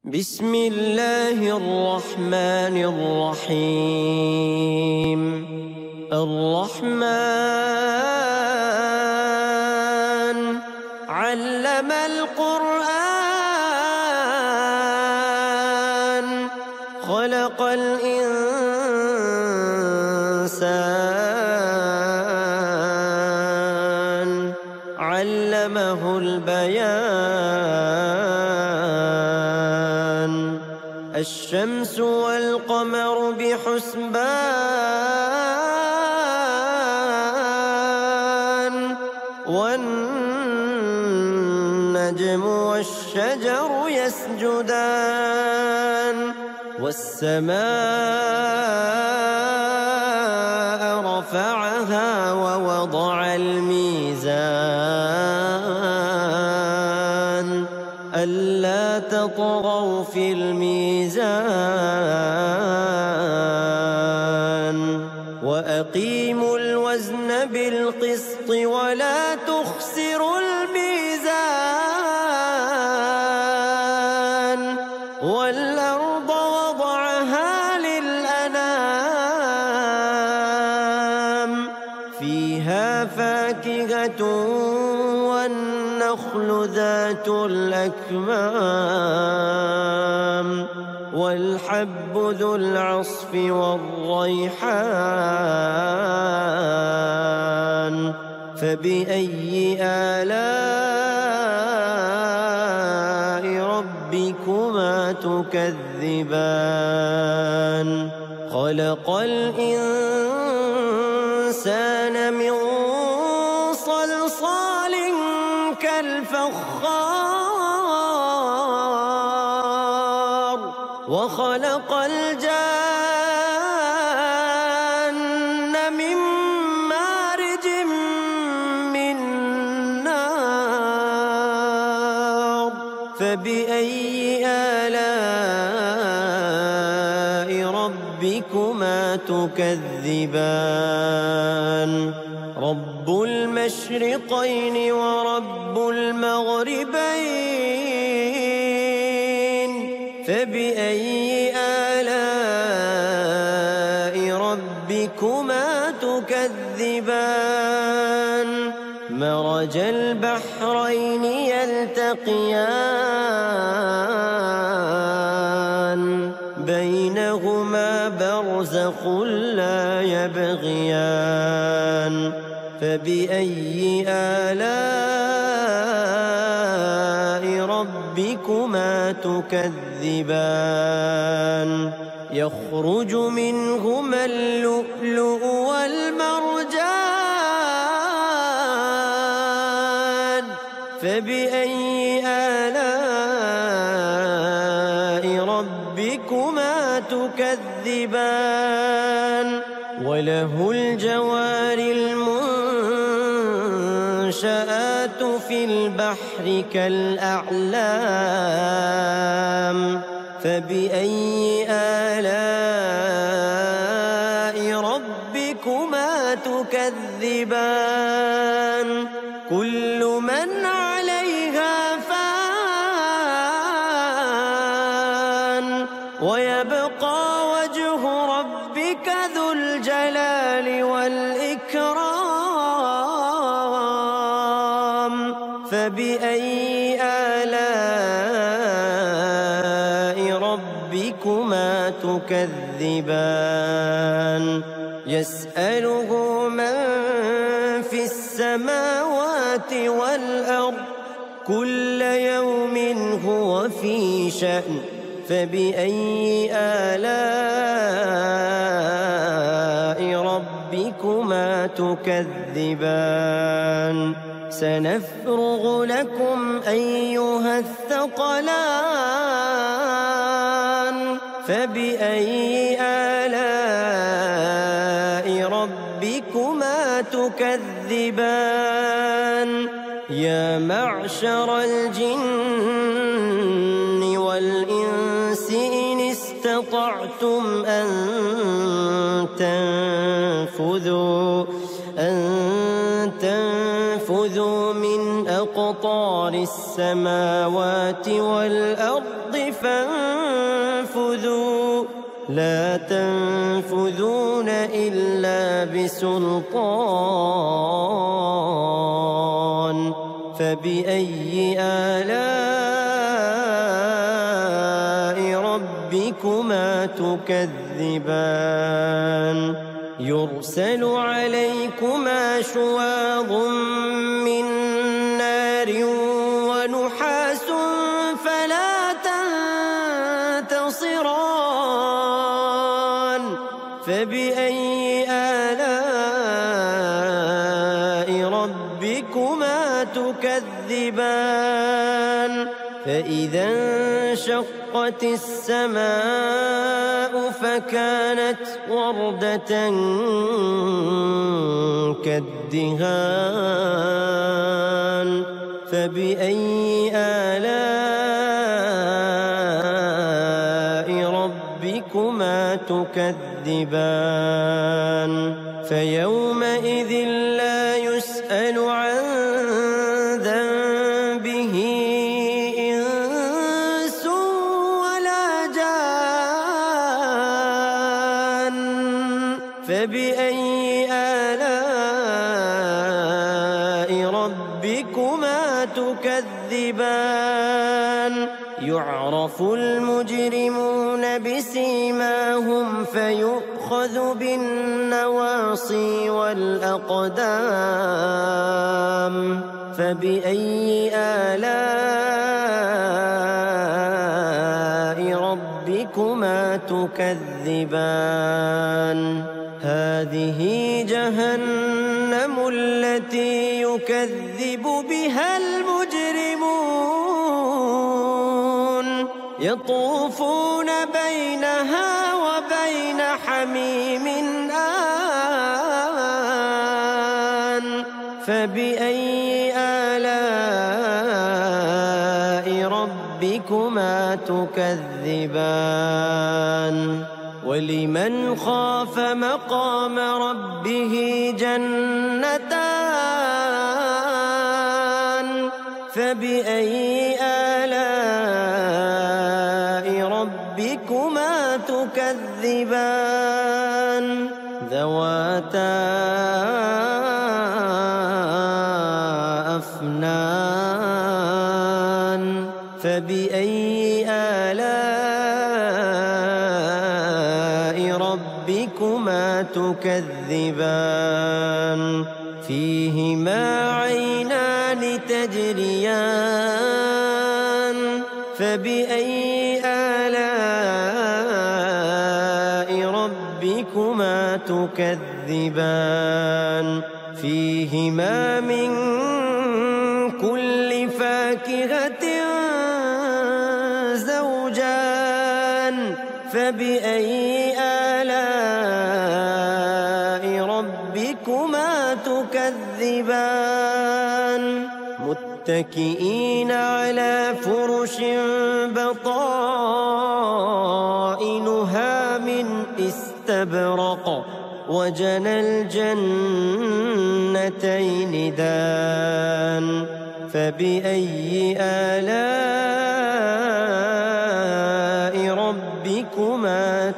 بسم الله الرحمن الرحيم. الرحمن علم القرآن خلق الإنسان علمه البيان. الشمس والقمر بحسبان والنجم والشجر يسجدان والسماء رفعها ووضع الميزان ألا تطغوا في الميزان وأقيموا الوزن بالقسط ولا تخسروا الميزان والأرض وضعها للأنام فيها فاكهة والنخل ذات الأكمام والحب ذو العصف والريحان فبأي آلاء ربكما تكذبان. خلق الإنسان من صلصال كالفخار وخلق الجان من مارج من نار فبأي آلاء ربكما تكذبان. رب المشرقين ورب المغربين فبأي آلاء ربكما تكذبان. مرج البحرين يلتقيان بينهما برزخ لا يبغيان فبأي آلاء ربكما تكذبان. يخرج منهما اللؤلؤ والمرجان فبأي آلاء ربكما تكذبان. وله الجوار المنشآت في البحر كالأعلام فبأي آلاء ربكما تكذبان. كل من عليها فان ويبقى وجه ربك ذو الجلال والإكرام فبأي آلاء ربكما تكذبان. يسأله من في السماوات والأرض كل يوم هو في شأن فبأي آلاء ربكما تكذبان. سنفرغ لكم أيها الثقلان فبأي آلاء ربكما تكذبان. يا معشر الجن والإنس إن استطعتم أن تنفذوا من أقطار السماوات والأرض فانفذوا لا تنفذون إلا بسلطان فبأي آلاء ربكما تكذبان يرسل عليكما شواظ من نار ونحاس فلا تنتصران فبأي آلاء ربكما تكذبان فإذا انشقت السماء فكانت وردة كالدهان فبأي آلاء ربكما تكذبان فيومئذ لا يسأل عن ذنبه إنس ولا جان فبأي آلاء ربكما تكذبان يعرف المجرمون بسيماهم فيؤخذ بالنواصي والأقدام فبأي آلاء ربكما تكذبان هذه جهنم التي يكذب بها المجرمون يطوفون بينها وبين حميم آن فبأي آلاء ربكما تكذبان ولمن خاف مقام ربه جنتان فبأي آلاء ربكما تكذبان ذواتا أفنان فبأي آلاء ربكما تكذبان فيهما عينان تجريان فبأي آلاء ربكما تكذبان فيهما من كل فاكهة زوجان فبأي آلاء ربكما تكذبان متكئين على فرش بطائنها من استبرق وجنى الجنتين دان فبأي آلاء ربكما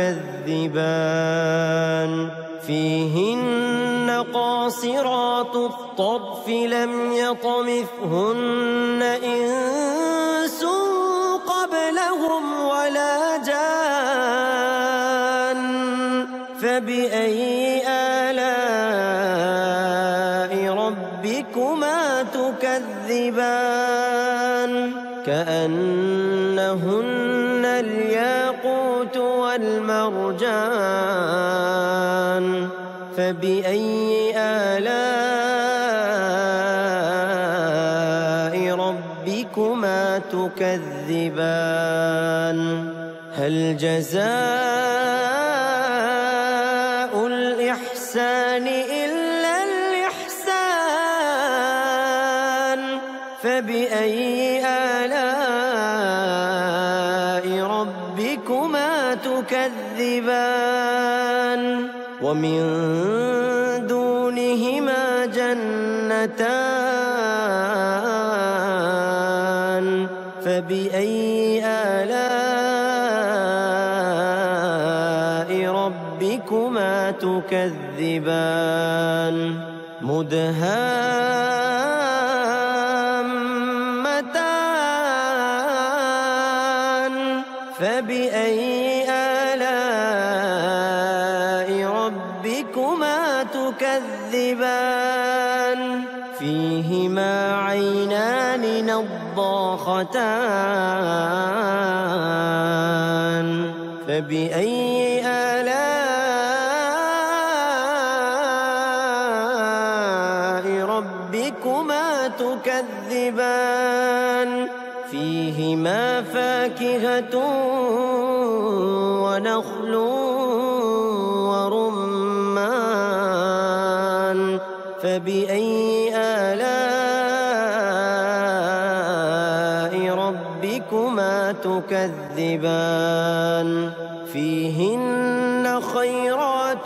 تكذبان فيهن قاصرات الطرف لم يطمثهن إنس قبلهم ولا جان فبأي آلاء ربكما تكذبان كأنهن الياقوت والمرجان فبأي آلاء ربكما تكذبان هل جزاء الإحسان إلا الإحسان فبأي آلاء ربكما تكذبان ومن دونهما جنتان فبأي آلاء ربكما تكذبان مدهامتان فبأي آلاء ربكما تكذبان فيهما عينان نضاختان فبأي آلاء ربكما تكذبان فيهما فاكهة ونخل ورمان فبأي آلاء ربكما تكذبان فيهن خيرات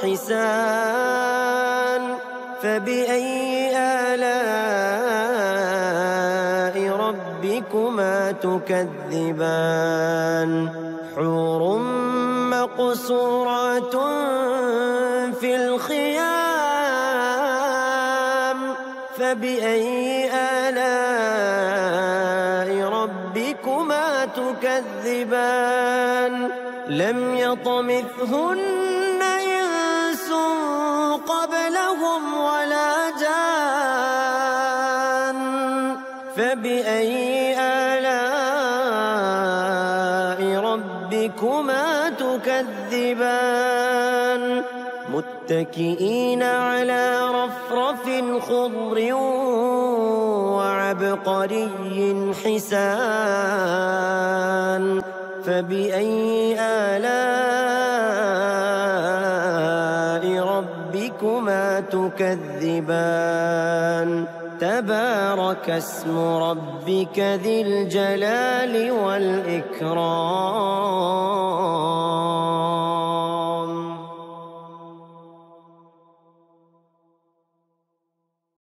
حسان فبأي آلاء ربكما تكذبان حور مقصورات في الخيام فبأي آلاء ربكما تكذبان لم يطمثهن إنس قبلهم ولا جان فبأي آلاء ربكما تكذبان متكئين على رفرف خضر وعبقري حسان فبأي آلاء ربكما تكذبان تبارك اسم ربك ذي الجلال والإكرام